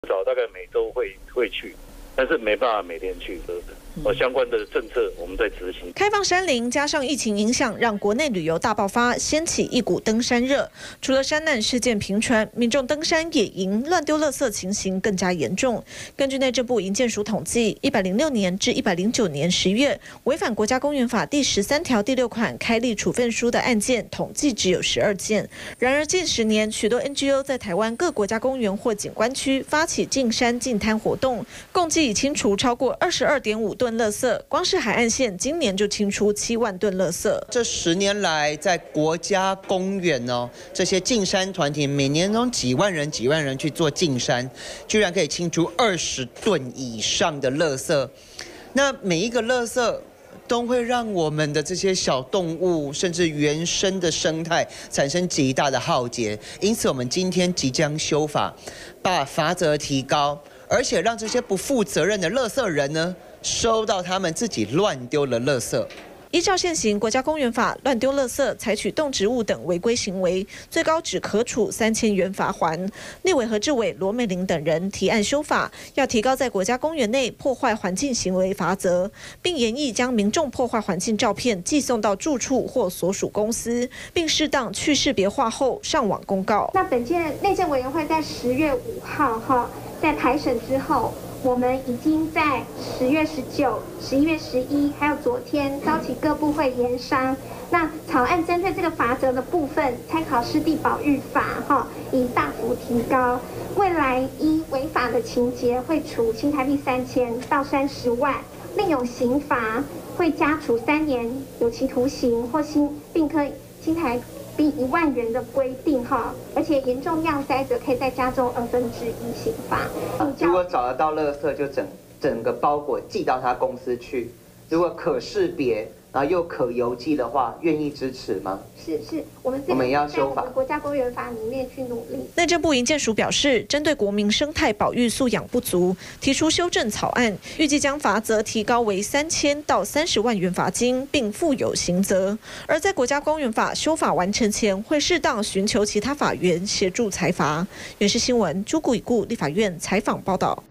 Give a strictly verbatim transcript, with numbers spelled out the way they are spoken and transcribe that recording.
早大概每周会会去，但是没办法每天去的。呃，相关的政策我们在执行。 开放山林加上疫情影响，让国内旅游大爆发，掀起一股登山热。除了山难事件频传，民众登山野营、乱丢垃圾情形更加严重。根据内政部营建署统计，一百零六年至一百零九年十月，违反国家公园法第十三条第六款开立处分书的案件，统计只有十二件。然而近十年，许多 N G O 在台湾各国家公园或景观区发起净山净滩活动，共计已清除超过二十二点五吨垃圾，光是海岸线今年就清出七万吨垃圾。 这十年来，在国家公园哦，这些净山团体每年中几万人、几万人去做净山，居然可以清除二十吨以上的垃圾。那每一个垃圾都会让我们的这些小动物，甚至原生的生态产生极大的浩劫。因此，我们今天即将修法，把罚则提高，而且让这些不负责任的垃圾人呢，收到他们自己乱丢的垃圾。 依照现行国家公园法，乱丢垃圾、采取动植物等违规行为，最高只可处三千元罚锾。立委何志伟、罗美玲等人提案修法，要提高在国家公园内破坏环境行为罚则，并研议将民众破坏环境照片寄送到住处或所属公司，并适当去识别化后上网公告。 那本届内政委员会在十月五号哈，在排审之后。我们已经在十月十九、十一月十一，还有昨天召集各部会研商。那草案针对这个罚则的部分，参考湿地保育法哈，以大幅提高。未来依违法的情节会处新台币三千到三十万，另有刑罚会加处三年有期徒刑或新，并可新台币一万元的规定哈，而且严重酿灾者可以再加重二分之一刑罚。 如果找得到垃圾，就整整个包裹寄到他公司去。如果可识别，然后又可邮寄的话，愿意支持吗？ 是是，我们我们要修法， 在我们国家公园法里面去努力。 内政部营建署表示，针对国民生态保育素养不足，提出修正草案，预计将罚则提高为三千到三十万元罚金，并附有刑责。而在国家公园法修法完成前，会适当寻求其他法源协助裁罚。原视新闻朱谷以故立法院采访报道。